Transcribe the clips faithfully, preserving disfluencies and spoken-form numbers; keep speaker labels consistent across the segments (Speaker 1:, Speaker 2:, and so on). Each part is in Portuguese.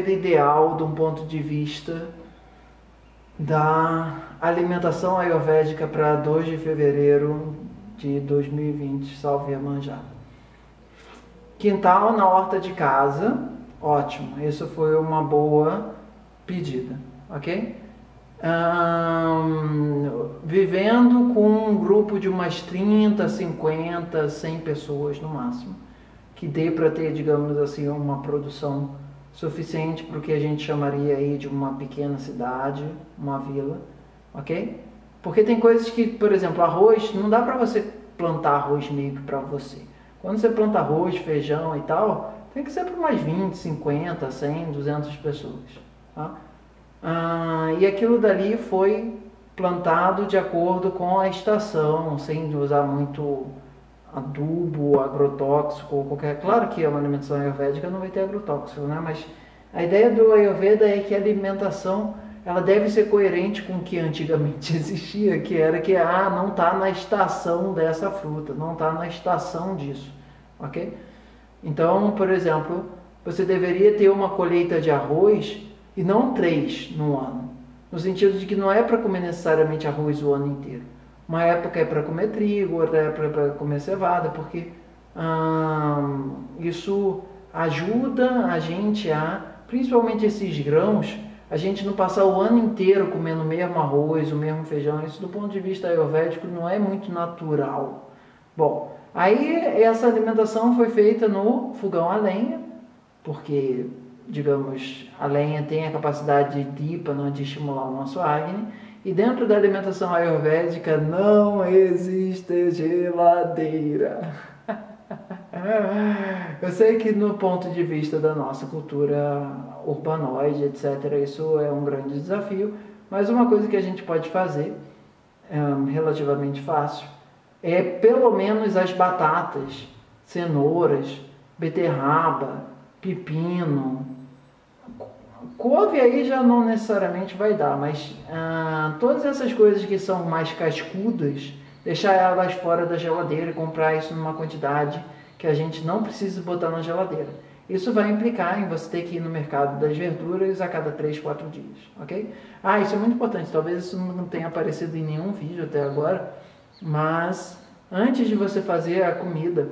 Speaker 1: Ayurveda ideal de um ponto de vista da alimentação ayurvédica para dois de fevereiro de dois mil e vinte, salve Iemanjá. Quintal na horta de casa, ótimo, isso foi uma boa pedida, ok? Hum, vivendo com um grupo de umas trinta, cinquenta, cem pessoas no máximo, que dê para ter, digamos assim, uma produção suficiente para o que a gente chamaria aí de uma pequena cidade, uma vila, ok? Porque tem coisas que, por exemplo, arroz, não dá para você plantar arroz meio que para você. Quando você planta arroz, feijão e tal, tem que ser para mais vinte, cinquenta, cem, duzentas pessoas, tá? Ah, e aquilo dali foi plantado de acordo com a estação, sem usar muito adubo, agrotóxico ou qualquer... Claro que uma alimentação ayurvédica não vai ter agrotóxico, né? Mas a ideia do Ayurveda é que a alimentação ela deve ser coerente com o que antigamente existia, que era que ah, não está na estação dessa fruta, não está na estação disso, ok? Então, por exemplo, você deveria ter uma colheita de arroz e não três no ano, no sentido de que não é para comer necessariamente arroz o ano inteiro. Uma época é para comer trigo, outra época é para comer cevada, porque hum, isso ajuda a gente a, principalmente esses grãos, a gente não passar o ano inteiro comendo o mesmo arroz, o mesmo feijão. Isso do ponto de vista ayurvédico não é muito natural. Bom, aí essa alimentação foi feita no fogão a lenha, porque, digamos, a lenha tem a capacidade de dípana, de estimular o nosso Agni, e dentro da alimentação ayurvédica não existe geladeira. Eu sei que no ponto de vista da nossa cultura urbanoide, etcétera, isso é um grande desafio, mas uma coisa que a gente pode fazer, um, relativamente fácil, é pelo menos as batatas, cenouras, beterraba, pepino, couve aí já não necessariamente vai dar, mas ah, todas essas coisas que são mais cascudas, deixar elas fora da geladeira e comprar isso numa quantidade que a gente não precisa botar na geladeira. Isso vai implicar em você ter que ir no mercado das verduras a cada três, quatro dias, ok? Ah, isso é muito importante, talvez isso não tenha aparecido em nenhum vídeo até agora, mas antes de você fazer a comida,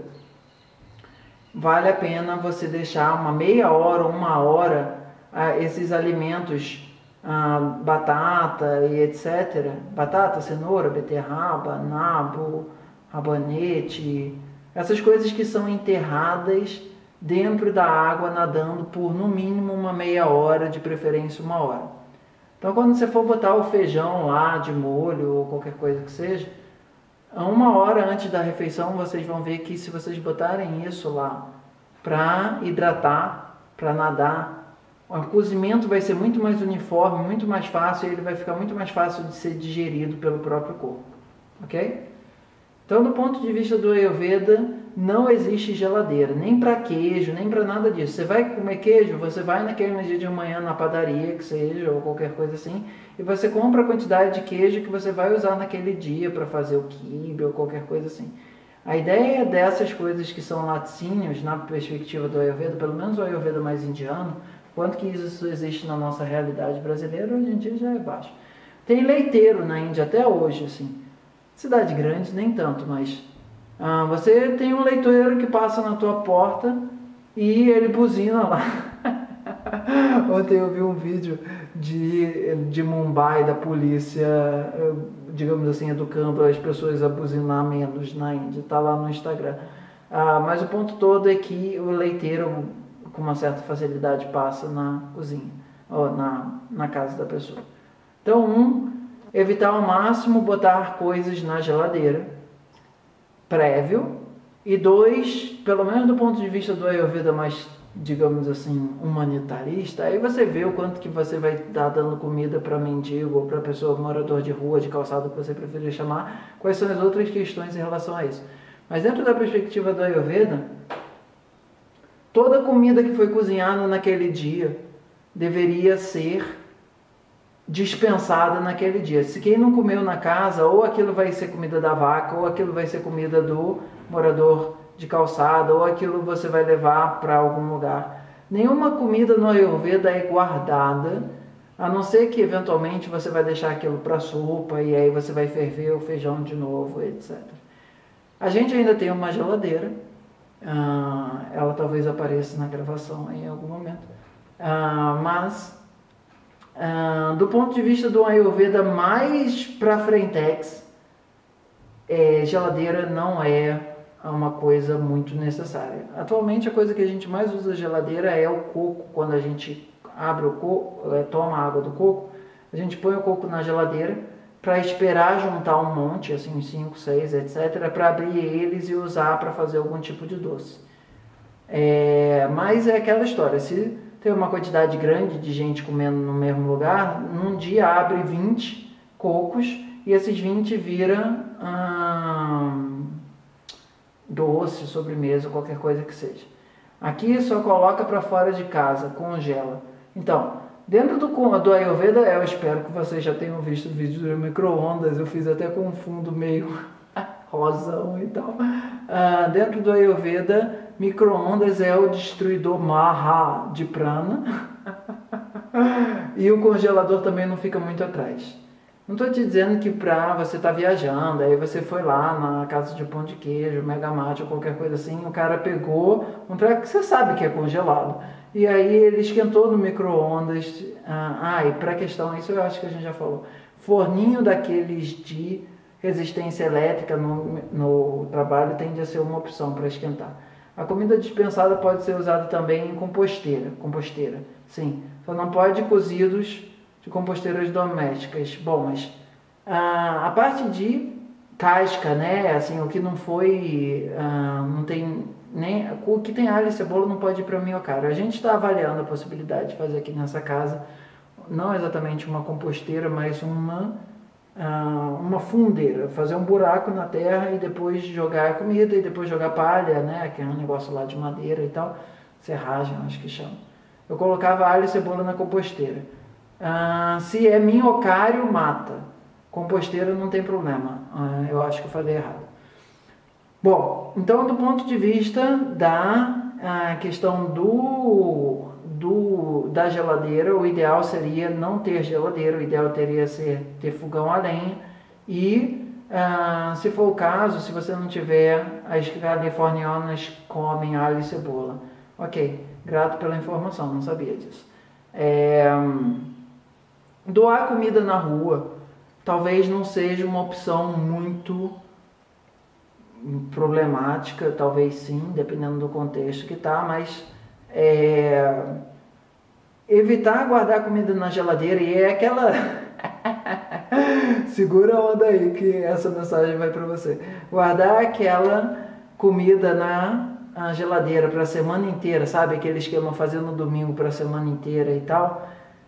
Speaker 1: vale a pena você deixar uma meia hora ou uma hora ah, esses alimentos, ah, batata e etcétera. Batata, cenoura, beterraba, nabo, rabanete, essas coisas que são enterradas dentro da água, nadando por no mínimo uma meia hora, de preferência uma hora. Então quando você for botar o feijão lá de molho ou qualquer coisa que seja, uma hora antes da refeição vocês vão ver que se vocês botarem isso lá para hidratar, para nadar, o cozimento vai ser muito mais uniforme, muito mais fácil, e ele vai ficar muito mais fácil de ser digerido pelo próprio corpo, ok? Então, do ponto de vista do Ayurveda, não existe geladeira, nem para queijo, nem para nada disso. Você vai comer queijo, você vai naquele dia de manhã na padaria, que seja, ou qualquer coisa assim, e você compra a quantidade de queijo que você vai usar naquele dia para fazer o quibe ou qualquer coisa assim. A ideia dessas coisas que são laticínios, na perspectiva do Ayurveda, pelo menos o Ayurveda mais indiano, quanto que isso existe na nossa realidade brasileira, hoje em dia já é baixo. Tem leiteiro na Índia até hoje, assim. Cidade grande, nem tanto, mas ah, você tem um leiteiro que passa na tua porta e ele buzina lá. Ontem eu vi um vídeo de, de Mumbai, da polícia, digamos assim, educando as pessoas a buzinar menos na Índia. Está lá no Instagram. Ah, mas o ponto todo é que o leiteiro, com uma certa facilidade, passa na cozinha, ou na, na casa da pessoa. Então, um, evitar ao máximo botar coisas na geladeira, prévio. E dois, pelo menos do ponto de vista do Ayurveda mais, digamos assim, humanitarista, aí você vê o quanto que você vai estar dando comida para mendigo ou para pessoa, morador de rua, de calçada, que você preferir chamar, quais são as outras questões em relação a isso. Mas dentro da perspectiva do Ayurveda, toda comida que foi cozinhada naquele dia deveria ser dispensada naquele dia. Se quem não comeu na casa, ou aquilo vai ser comida da vaca, ou aquilo vai ser comida do morador de calçada, ou aquilo você vai levar para algum lugar. Nenhuma comida no Ayurveda é guardada, a não ser que eventualmente você vai deixar aquilo para sopa e aí você vai ferver o feijão de novo, etcétera. A gente ainda tem uma geladeira, uh, ela talvez apareça na gravação em algum momento, uh, mas uh, do ponto de vista do Ayurveda mais para frentex, é, geladeira não é uma coisa muito necessária. Atualmente a coisa que a gente mais usa geladeira é o coco. Quando a gente abre o coco, é, toma a água do coco, a gente põe o coco na geladeira para esperar juntar um monte, assim, cinco, seis, etcétera, para abrir eles e usar para fazer algum tipo de doce. É, mas é aquela história, se tem uma quantidade grande de gente comendo no mesmo lugar, num dia abre vinte cocos e esses vinte viram hum, doce, sobremesa, qualquer coisa que seja. Aqui só coloca para fora de casa, congela. Então, dentro do, do Ayurveda, eu espero que vocês já tenham visto o vídeo do micro-ondas, eu fiz até com um fundo meio rosão e tal. Uh, dentro do Ayurveda, micro-ondas é o destruidor Maha de prana e o congelador também não fica muito atrás. Não estou te dizendo que para você estar tá viajando, aí você foi lá na casa de pão de queijo, Megamart ou qualquer coisa assim, o cara pegou um treco que você sabe que é congelado. E aí ele esquentou no micro-ondas. Ah, ah, e para a questão, isso eu acho que a gente já falou. Forninho daqueles de resistência elétrica no, no trabalho tende a ser uma opção para esquentar. A comida dispensada pode ser usada também em composteira. Composteira, sim. Só não pode cozidos de composteiras domésticas. Bom, mas ah, a parte de casca, né? Assim, o que não foi, ah, não tem nem o que tem alho e cebola não pode ir para mim, cara. A gente está avaliando a possibilidade de fazer aqui nessa casa, não exatamente uma composteira, mas uma ah, uma fundeira, fazer um buraco na terra e depois jogar a comida e depois jogar palha, né? Que é um negócio lá de madeira e tal, serragem, acho que chama. Eu colocava alho e cebola na composteira. Ah, se é minhocário, mata. Composteira não tem problema. Ah, eu acho que eu falei errado. Bom, então do ponto de vista da ah, questão do, do, da geladeira, o ideal seria não ter geladeira, o ideal teria ser ter fogão a lenha e, ah, se for o caso, se você não tiver, as californianas comem alho e cebola. Ok, grato pela informação, não sabia disso. É... Doar comida na rua talvez não seja uma opção muito problemática, talvez sim, dependendo do contexto que tá, mas é, evitar guardar comida na geladeira, e é aquela segura a onda aí que essa mensagem vai para você. Guardar aquela comida na a geladeira para a semana inteira, sabe? Aquele esquema fazer no domingo para a semana inteira e tal.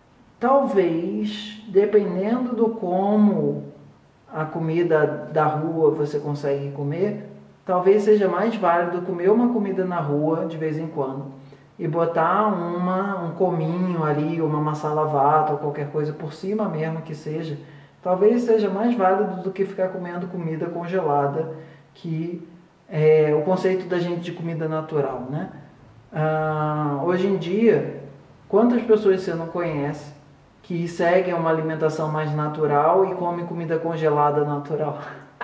Speaker 1: Talvez, dependendo do como a comida da rua você consegue comer, talvez seja mais válido comer uma comida na rua de vez em quando e botar uma, um cominho ali, uma masala vata ou qualquer coisa por cima mesmo que seja. Talvez seja mais válido do que ficar comendo comida congelada, que é o conceito da gente de comida natural, né? Ah, hoje em dia, quantas pessoas você não conhece que seguem uma alimentação mais natural e comem comida congelada natural?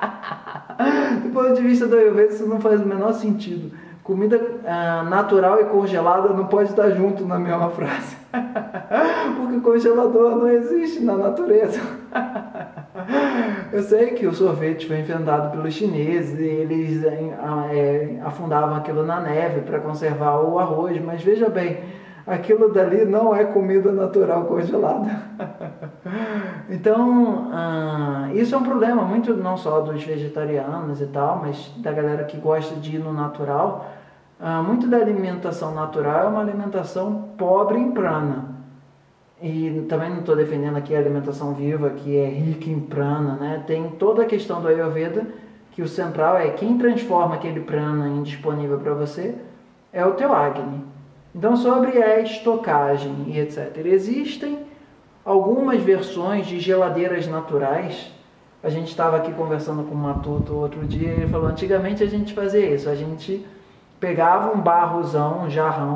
Speaker 1: Do ponto de vista do Ayurveda, isso não faz o menor sentido. Comida ah, natural e congelada não pode estar junto na mesma frase. Porque congelador não existe na natureza. Eu sei que o sorvete foi inventado pelos chineses e eles é, afundavam aquilo na neve para conservar o arroz, mas veja bem, aquilo dali não é comida natural congelada. Então, ah, isso é um problema muito não só dos vegetarianos e tal, mas da galera que gosta de ir no natural. Ah, muito da alimentação natural é uma alimentação pobre em prana. E também não estou defendendo aqui a alimentação viva, que é rica em prana, né? Tem toda a questão do Ayurveda, que o central é quem transforma aquele prana em disponível para você é o teu Agni. Então, sobre a estocagem e etcétera. Existem algumas versões de geladeiras naturais. A gente estava aqui conversando com o Matuto outro dia e ele falou, antigamente a gente fazia isso, a gente pegava um barrozão, um jarrão,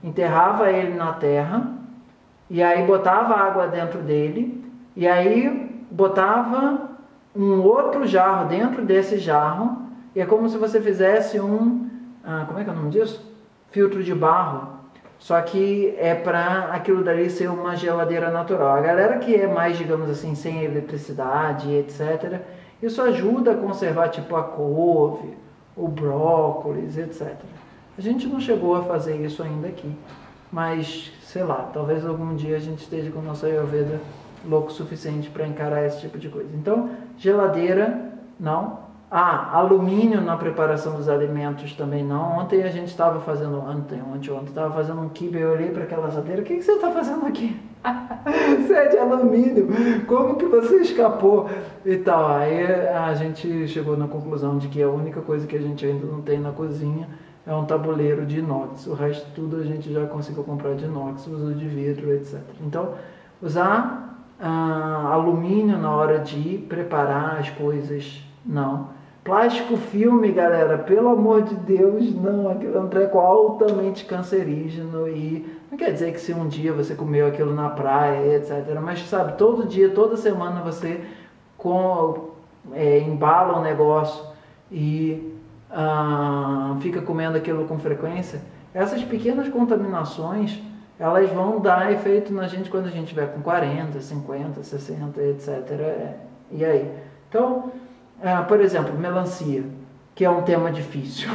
Speaker 1: enterrava ele na terra, e aí botava água dentro dele, e aí botava um outro jarro dentro desse jarro, e é como se você fizesse um, ah, como é que é o nome disso? Filtro de barro, só que é para aquilo dali ser uma geladeira natural. A galera que é mais, digamos assim, sem eletricidade, etcétera, isso ajuda a conservar tipo a couve, o brócolis, etcétera. A gente não chegou a fazer isso ainda aqui, mas sei lá, talvez algum dia a gente esteja com a nossa Ayurveda louco o suficiente para encarar esse tipo de coisa. Então, geladeira, não. Ah, alumínio na preparação dos alimentos também não. Ontem a gente estava fazendo, ontem, ontem, ontem, estava fazendo um quibe, eu olhei para aquela assadeira, o que, que você está fazendo aqui? Você é de alumínio, como que você escapou? E tal, aí a gente chegou na conclusão de que a única coisa que a gente ainda não tem na cozinha é um tabuleiro de inox. O resto tudo a gente já conseguiu comprar de inox, uso de vidro, etcétera. Então, usar ah, alumínio na hora de preparar as coisas, não. Plástico filme, galera, pelo amor de Deus, não. Aquilo é um treco altamente cancerígeno e não quer dizer que se um dia você comeu aquilo na praia, etcétera. Mas, sabe, todo dia, toda semana você com, é, embala um negócio e ah, fica comendo aquilo com frequência. Essas pequenas contaminações, elas vão dar efeito na gente quando a gente tiver com quarenta, cinquenta, sessenta, etcétera. E aí? Então... Ah, por exemplo, melancia, que é um tema difícil.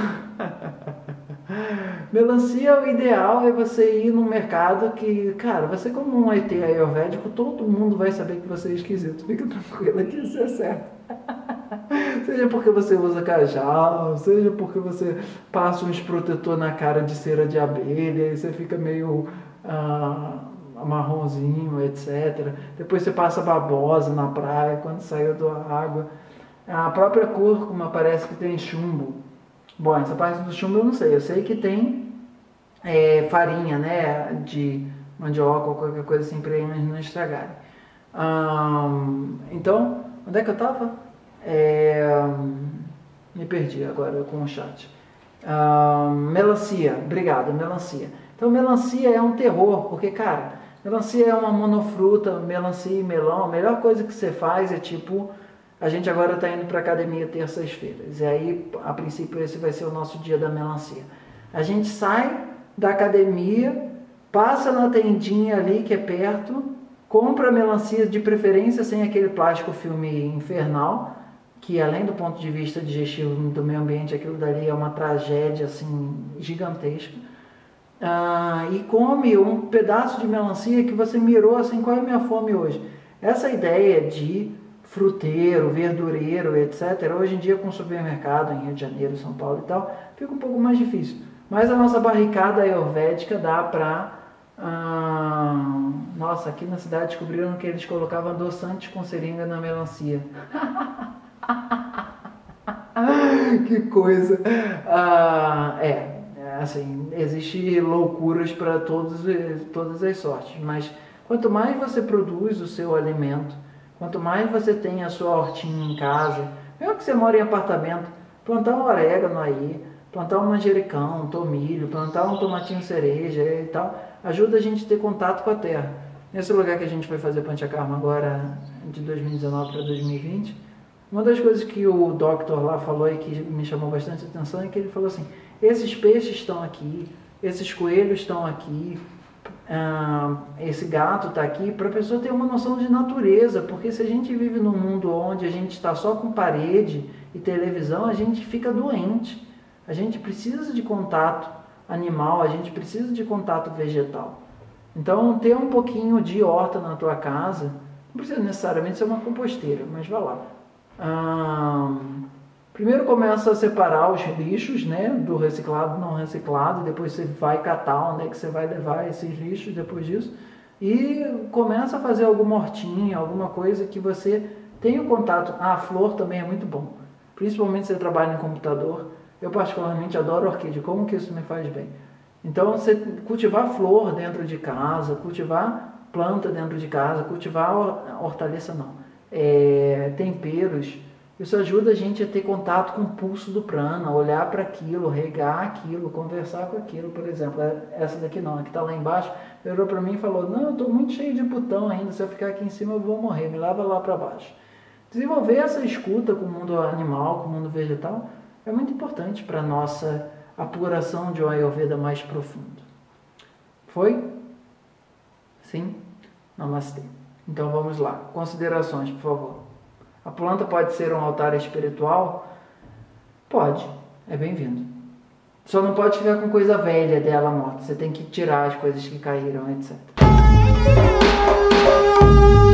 Speaker 1: Melancia, o ideal é você ir num mercado que, cara, você como um E T ayurvédico, todo mundo vai saber que você é esquisito. Fica tranquilo que isso é certo. Seja porque você usa cajal, seja porque você passa uns protetor na cara de cera de abelha, e você fica meio ah, marronzinho, etcétera. Depois você passa babosa na praia quando saiu da água. A própria cúrcuma parece que tem chumbo. Bom, essa parte do chumbo eu não sei. Eu sei que tem é, farinha, né, de mandioca ou qualquer coisa assim para eles não estragarem. Hum, então, onde é que eu estava? É, me perdi agora com o chat. Hum, melancia, obrigado, melancia. Então, melancia é um terror, porque, cara, melancia é uma monofruta, melancia e melão. A melhor coisa que você faz é tipo... A gente agora está indo para a academia terças-feiras, e aí, a princípio, esse vai ser o nosso dia da melancia. A gente sai da academia, passa na tendinha ali, que é perto, compra melancia, de preferência sem aquele plástico filme infernal, que além do ponto de vista digestivo do meio ambiente, aquilo dali é uma tragédia, assim, gigantesca. Ah, e come um pedaço de melancia que você mirou, assim, qual é a minha fome hoje? Essa ideia de fruteiro, verdureiro, etcétera. Hoje em dia com supermercado em Rio de Janeiro, São Paulo e tal, fica um pouco mais difícil. Mas a nossa barricada ayurvédica dá para... Ah, nossa, aqui na cidade descobriram que eles colocavam adoçantes com seringa na melancia. Que coisa! Ah, é, assim, existe loucuras para todas as sortes, mas quanto mais você produz o seu alimento, quanto mais você tem a sua hortinha em casa, mesmo que você mora em apartamento, plantar um orégano aí, plantar um manjericão, um tomilho, plantar um tomatinho cereja e tal, ajuda a gente a ter contato com a terra. Nesse lugar que a gente vai fazer Panchakarma agora, de dois mil e dezenove para dois mil e vinte, uma das coisas que o doctor lá falou e que me chamou bastante atenção é que ele falou assim, esses peixes estão aqui, esses coelhos estão aqui, Uh, esse gato está aqui para a pessoa ter uma noção de natureza, porque se a gente vive num mundo onde a gente está só com parede e televisão, a gente fica doente. A gente precisa de contato animal, a gente precisa de contato vegetal. Então, ter um pouquinho de horta na tua casa, não precisa necessariamente ser uma composteira, mas vá lá. Uh, Primeiro começa a separar os lixos, né, do reciclado, não reciclado, depois você vai catar onde é que você vai levar esses lixos depois disso, e começa a fazer alguma hortinha, alguma coisa que você tenha um contato. Ah, a flor também é muito bom, principalmente se você trabalha no computador. Eu particularmente adoro orquídea, como que isso me faz bem? Então, você cultivar flor dentro de casa, cultivar planta dentro de casa, cultivar hortaliça não, é, temperos, Isso ajuda a gente a ter contato com o pulso do prana, olhar para aquilo, regar aquilo, conversar com aquilo. Por exemplo, essa daqui não, a que está lá embaixo, virou para mim e falou, não, eu estou muito cheio de putão ainda, se eu ficar aqui em cima eu vou morrer, me leva lá para baixo. Desenvolver essa escuta com o mundo animal, com o mundo vegetal, é muito importante para a nossa apuração de um Ayurveda mais profundo. Foi? Sim? Namastê. Então vamos lá. Considerações, por favor. A planta pode ser um altar espiritual? Pode. É bem-vindo. Só não pode ficar com coisa velha dela morta. Você tem que tirar as coisas que caíram, etcétera.